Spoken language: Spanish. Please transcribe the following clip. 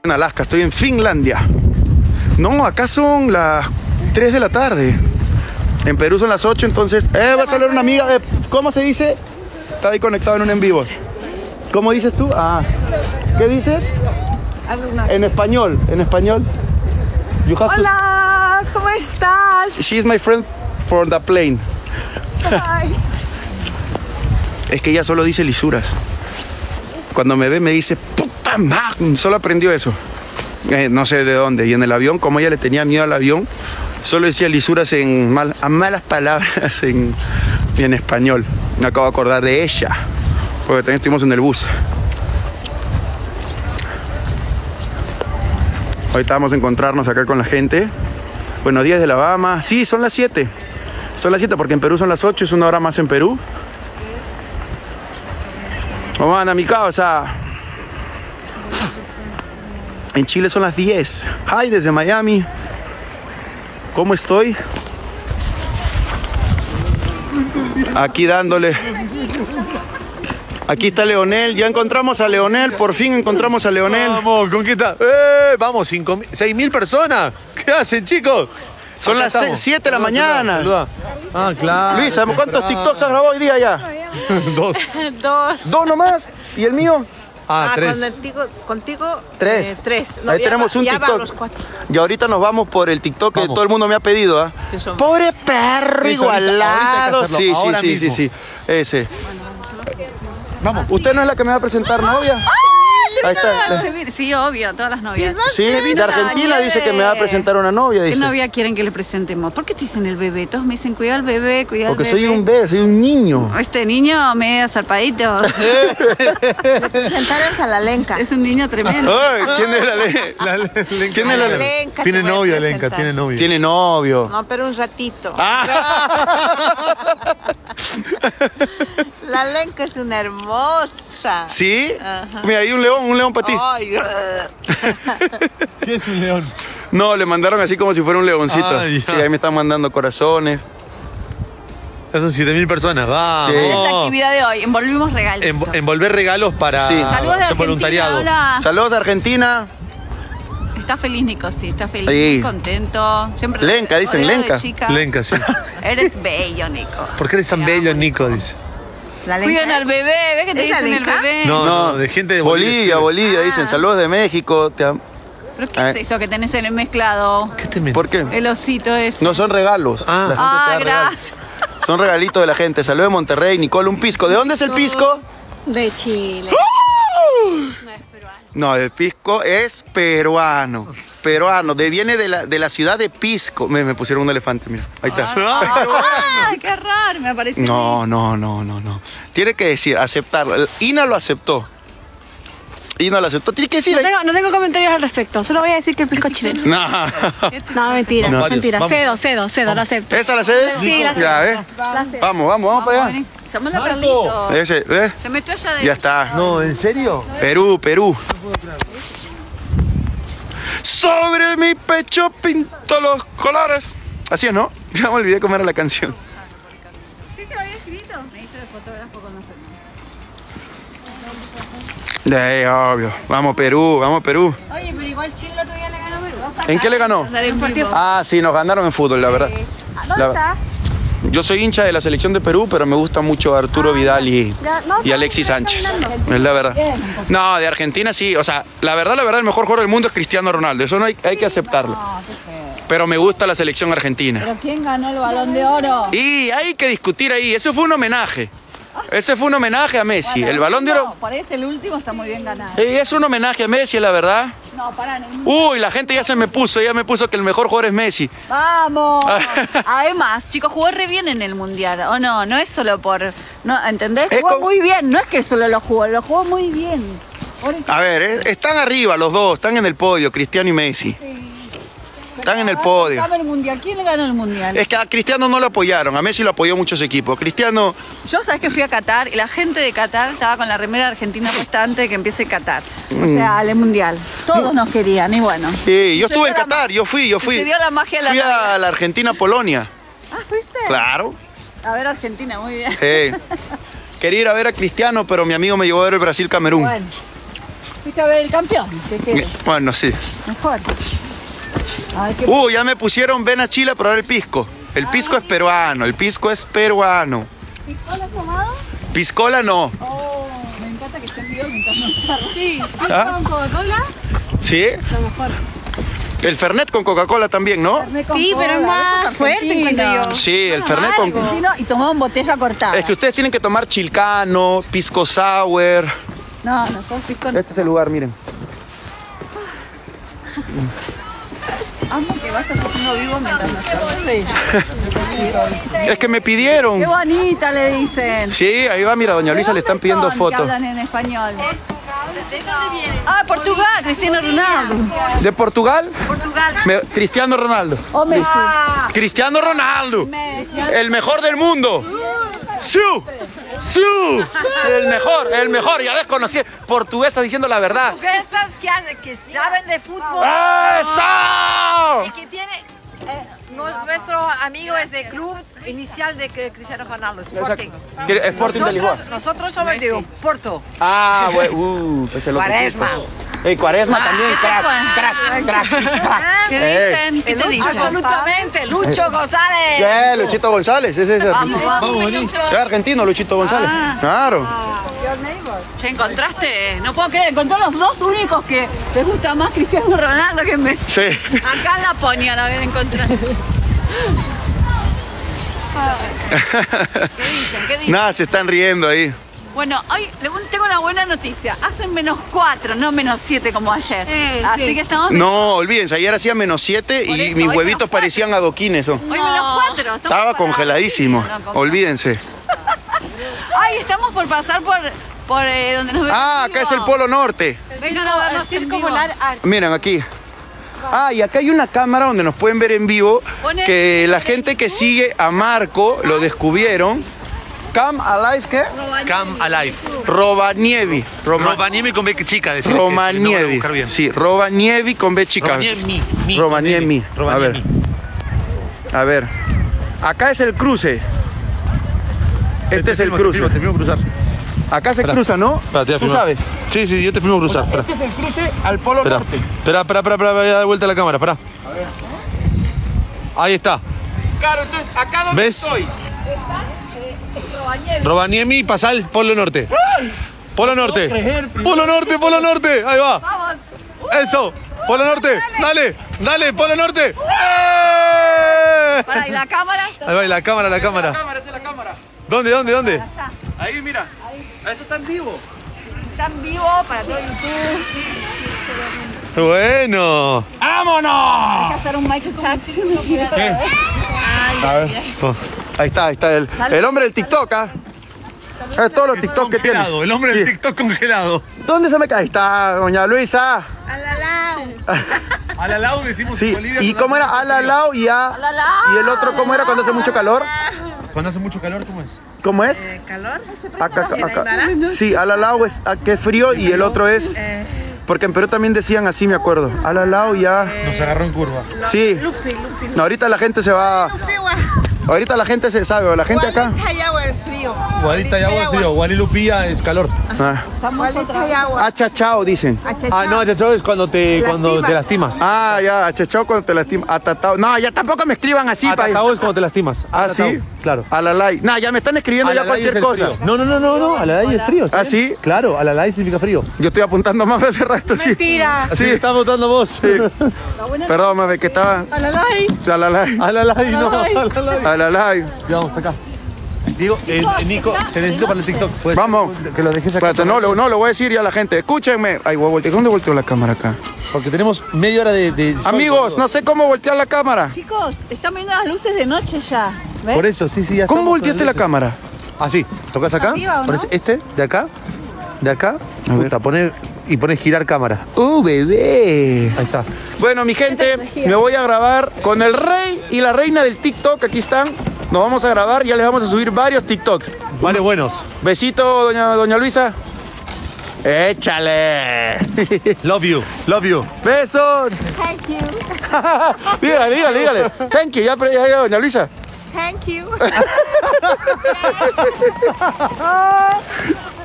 En Alaska, estoy en Finlandia. No, acá son las 3 de la tarde. En Perú son las 8, entonces... va a salir una amiga. ¿Cómo se dice? Está ahí conectado en un en vivo. ¿Cómo dices tú? Ah. ¿Qué dices? En español, en español. Hola, ¿cómo estás? She's my friend for the plane. Es que ella solo dice lisuras. Cuando me ve me dice, puta madre, solo aprendió eso. No sé de dónde. Y en el avión, como ella le tenía miedo al avión, solo decía lisuras a malas palabras en español. Me acabo de acordar de ella, porque también estuvimos en el bus. Ahorita vamos a encontrarnos acá con la gente. Buenos días de Alabama. Sí, son las 7. Son las 7 porque en Perú son las 8, es una hora más en Perú. ¿Cómo anda mi causa? En Chile son las 10. Hi, desde Miami. ¿Cómo estoy? Aquí dándole. Aquí está Leonel. Ya encontramos a Leonel. Por fin encontramos a Leonel. Vamos, ¿con qué está? Vamos, 6.000 personas. ¿Qué hacen, chicos? Son las 7 de la mañana. Saluda. Ah, claro. Luisa, ¿cuántos TikToks has grabado hoy día ya? 2. 2 nomás. ¿Y el mío? Ah, 3. Contigo 3. 3. No, ahí tenemos un TikTok. Y ahorita nos vamos por el TikTok que todo el mundo me ha pedido. ¿Ah? Pobre perro igualado. Sí. Ese. Vamos. ¿Usted no es la que me va a presentar novia? Ahí está. Sí, obvio, todas las novias. Sí, de Argentina dice que me va a presentar una novia. ¿Qué Dice. novia quieren que le presentemos? ¿Por qué te dicen el bebé? Todos me dicen, cuida al bebé, cuida al bebé. Porque soy un bebé, soy un niño. Este niño medio zarpadito. Presentaron a la Lenca. Es un niño tremendo. Ay, ¿quién es la Lenca? ¿Quién es la Lenca? Tiene novio, Lenca, tiene novio. Tiene novio. No, pero un ratito. La Lenca es una hermosa. ¿Sí? Ajá. Mira, hay un león para ti. Ay, ¿Qué es un león? No, le mandaron así como si fuera un leoncito. Ah, ya. Y ahí me están mandando corazones. Son 7.000 personas, vamos. Sí. Esta es la actividad de hoy, envolvimos regalos. Envolver regalos para Sí. Saludos de hacer Argentina, voluntariado. hola. Saludos a Argentina. Está feliz Nico, sí, está feliz, Sí. muy contento. Siempre Lenca, dicen, rodeado de Lenca. chicas. Lenca, sí. Eres bello, Nico. ¿Por qué eres tan Te bello, amo, Nico? Dice. la Cuidan al bebé, ¿ves que te ¿Es la dicen el Lenca? bebé? No, de gente de Bolivia. Bolivia, dicen. Ah. Saludos de México. Te amo. ¿Pero qué es eso que tenés en el mezclado? ¿Qué te metes? ¿Por qué? El osito ese. No son regalos. Ah. La gente te da regalos. Gracias. Son regalitos de la gente. Saludos de Monterrey, Nicole, un pisco. ¿De dónde es el pisco? De Chile. No, el pisco es peruano. Peruano. Viene de la ciudad de Pisco. Me pusieron un elefante, mira. Ahí está. Ay, qué raro, me parece. No. Tiene que decir, aceptarlo. Ina lo aceptó. Ina lo aceptó. Tiene que decir. No tengo comentarios al respecto, solo voy a decir que el pisco es chileno. No. No, mentira, Vamos, mentira. varios, Cedo, lo acepto. ¿Esa la cedes? Sí, la Ya, ¿ves? Vamos para allá. Llamó a Carlito. Ese, ¿ves? Se metió allá de. Ya está. No, ¿en serio? Perú. Sobre mi pecho pinto los colores. Así es, ¿no? Ya me olvidé cómo era la canción. ¿Sí se lo había escrito? Me hizo de fotógrafo con nosotros. Obvio. Vamos Perú. Oye, pero igual Chile el otro día le ganó a Perú. ¿En qué le ganó? Ah, sí, nos ganaron en fútbol, la verdad. ¿Dónde estás? Yo soy hincha de la selección de Perú, pero me gusta mucho Arturo Vidal y Alexis Sánchez. Es la verdad. No, de Argentina sí. O sea, la verdad, el mejor jugador del mundo es Cristiano Ronaldo. Eso no hay que aceptarlo. Pero me gusta la selección argentina. ¿Pero quién ganó el Balón de Oro? Y hay que discutir ahí. Eso fue un homenaje. Ese fue un homenaje a Messi. El Balón de Oro. No, parece el último está muy bien ganado. Es un homenaje a Messi, la verdad. No, pará. Uy, la gente ya me puso que el mejor jugador es Messi. ¡Vamos! Además, chicos, jugó re bien en el Mundial. ¿O no? No es solo por... ¿no? ¿Entendés? Jugó muy bien. No es que solo lo jugó muy bien. A ver, están arriba los dos, están en el podio, Cristiano y Messi. Están en el podio. El mundial. ¿Quién le ganó el Mundial? Es que a Cristiano no lo apoyaron, a Messi lo apoyó muchos equipos. Cristiano... Yo, ¿sabes que fui a Qatar? Y la gente de Qatar estaba con la remera argentina puesta antes de que empiece Qatar. O sea, el Mundial. Todos nos querían, y bueno. Sí, yo estuve en Qatar, yo fui. Se dio la magia de la Fui Navidad. a la Argentina-Polonia. Ah, ¿fuiste? Claro. A ver Argentina, muy bien. Quería ir a ver a Cristiano, pero mi amigo me llevó a ver el Brasil-Camerún. Bueno. fuiste a ver el campeón. ¿Qué quieres? Bueno, sí. Mejor. A ver qué Ya me pusieron ven a Chile a probar el pisco. El pisco es peruano, el pisco es peruano. ¿Piscola has tomado? Piscola no. Oh, me encanta que estén vivos mientras no charro. Sí. ¿Ah? ¿Con Coca-Cola? ¿Sí? Lo mejor. El Fernet con Coca-Cola también, ¿no? Sí, pero es más fuerte, encuentro yo. Sí, el Fernet con... Argentino y tomaban botella cortada. Es que ustedes tienen que tomar chilcano, pisco sour. No, nosotros pisco no. Este es el lugar, miren. Amo que vayas haciendo vivo mientras no charro. Es que me pidieron. Qué bonita le dicen. Sí, ahí va, mira, doña Luisa le están pidiendo Son fotos. Que hablan en español. ¿De dónde vienes? Ah, Portugal, Cristiano Ronaldo. ¿De Portugal? Portugal. Cristiano Ronaldo. O Messi. Cristiano Ronaldo. El mejor del mundo. ¡Siu! ¡Siu! El mejor. Ya ves, conocí portuguesa diciendo la verdad. Estas que saben de fútbol ¡Eso! y que tiene nuestro amigo es de club inicial de Cristiano Ronaldo, Sporting. Sporting de Lisboa. Nosotros somos de Porto. Ah, bueno, ese loco. Quaresma. Cuaresma también, crack. ¿Qué dicen? ¿Qué te dicen? Absolutamente, Lucho González. ¿Qué? Luchito González, ese es Vamos, vamos. Es argentino, Luchito González. Ah. Claro. Che, encontraste, no puedo creer, encontró los dos únicos que les gusta más Cristiano Ronaldo que Messi. Sí. Acá en Laponia la habían encontrado. ¿Qué dicen? ¿Qué dicen? Nada, se están riendo ahí. Bueno, hoy tengo una buena noticia. Hacen -4, no -7 como ayer. Así que estamos... No, olvídense, ayer hacía -7 Por y eso, mis hoy huevitos -4. parecían adoquines. Hoy -4. Estaba congeladísimo. Olvídense. Ay, estamos por pasar por donde nos ven. Acá es el Polo Norte. Vengan a vernos en vivo. Miren aquí. Y acá hay una cámara donde nos pueden ver en vivo. Que la gente que sigue a Marco lo descubrieron. Cam Alive, ¿qué? Cam Alive. Robanievi. Robaniemi con B chica, decía. Romanievi. Sí, Robanievi con B chica. Robaniemi. A ver. Acá es el cruce. Este es el cruce. Te filmo cruzar. Acá se cruza, ¿no? Espera, te voy a ¿Tú filmar. sabes? Sí, yo te filmo cruzar. Espera. Este es el cruce al Polo Norte. Espera, voy a dar vuelta a la cámara, espera. Ahí está. Claro, entonces, ¿acá donde ¿Ves? estoy? Robaniemi, pasa al Polo Norte. Polo Norte. Polo Norte, Polo Norte. Ahí va. Eso. Polo Norte. Dale, Polo Norte. ¡Eh! Para, ¿y la cámara? Ahí va, y la cámara. Esa es la cámara. ¿Dónde? Ahí, mira. Eso está en vivo. Están vivos para todo YouTube. Bueno. ¡Vámonos! Hay que hacer un Michael Jackson. A ver. Ahí está el hombre del TikTok, ¿ah? Es todos los TikTok que tiene. El hombre del Sí. TikTok congelado. ¿Dónde se me cae? Ahí está, doña Luisa. A la lau decimos Sí. en Bolivia. ¿Y cómo era? Alalao y a. ¿Y el otro cómo era cuando hace mucho calor? Cuando hace mucho calor, ¿cómo es? ¿Cómo es? ¿Calor? Acá. Sí, alalao es a qué frío y el otro es. Porque en Perú también decían así, me acuerdo. Alalao y a. Nos agarró en curva. Sí. No, ahorita la gente se va. Ahorita la gente se sabe, o la gente acá. es frío. Guarita y agua es frío, Gualilupía es calor. Achachao, dicen. No, chachao es cuando te lastimas. Ya, achachao cuando te lastimas. Atatao. No, ya tampoco me escriban así, pa. Atatao es cuando te lastimas. Ah, sí. Atatao, claro. Alalay. No, ya me están escribiendo ya Alalay cualquier es el cosa. frío. No, alalay es frío. ¿está ¿Ah, bien? sí? Claro, alalay significa frío. Yo estoy apuntando más hace rato, sí. Mentira. Sí, estás votando vos. Perdón, mami, que estaba. Alalay. Alalay. Alalay, no, alalay. Alalay. Ya vamos acá. Digo, Nico, te necesito para el TikTok. ¿Puedes Vamos. que lo dejes acá? Espérate, no, lo voy a decir ya a la gente. Escúchenme. Ay, voy a voltear. ¿Dónde volteo la cámara acá? Porque tenemos media hora de sol, Amigos, boludo. no sé cómo voltear la cámara. Chicos, están viendo las luces de noche ya. ¿Ves? Por eso, sí, ya ¿Cómo estamos volteaste con la luces. cámara? Así, tocas acá, Arriba, ¿o no? pones este, de acá, puta, poner girar cámara. Bebé. Ahí está. Bueno, mi gente, me voy a grabar con el rey y la reina del TikTok. Aquí están. Nos vamos a grabar. Ya les vamos a subir varios TikToks. Vale, buenos. Besito, doña Luisa. Échale. Love you. Besos. Thank you. dígale. Thank you. Ya, doña Luisa. Thank you.